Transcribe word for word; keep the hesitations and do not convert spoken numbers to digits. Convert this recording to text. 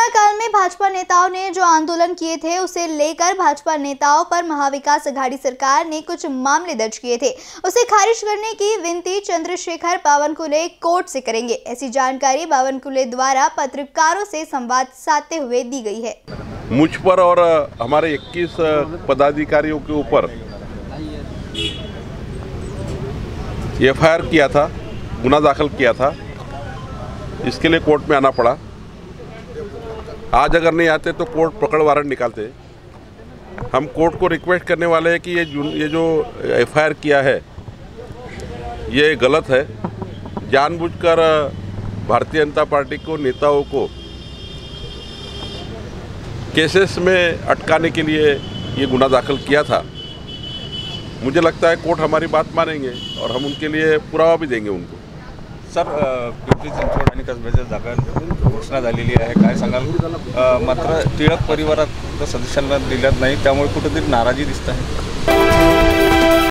Corona काल में भाजपा नेताओं ने जो आंदोलन किए थे उसे लेकर भाजपा नेताओं पर महाविकास अघाड़ी सरकार ने कुछ मामले दर्ज किए थे, उसे खारिज करने की विनती चंद्रशेखर बावनकुले कोर्ट से करेंगे। ऐसी जानकारी बावनकुले द्वारा पत्रकारों से संवाद साधते हुए दी गई है। मुझ पर और हमारे इक्कीस पदाधिकारियों के ऊपर एफ आई आर किया था, गुना दाखिल किया था, इसके लिए कोर्ट में आना पड़ा। आज अगर नहीं आते तो कोर्ट पकड़ वारंट निकालते। हम कोर्ट को रिक्वेस्ट करने वाले हैं कि ये ये जो एफ आई आर किया है ये गलत है। जानबूझकर भारतीय जनता पार्टी को नेताओं को केसेस में अटकाने के लिए ये गुना दाखिल किया था। मुझे लगता है कोर्ट हमारी बात मानेंगे और हम उनके लिए पुरावा भी देंगे उनको। सर, पिंपरी चिंचवड आणि कसब्याच्या जागा घोषणा झालेली आहे, काय सांगाल? मात्र टिळक परिवारात सदस्यांना दिल्यात नाही, त्यामुळे कुठेतरी नाराजी दिसत आहे।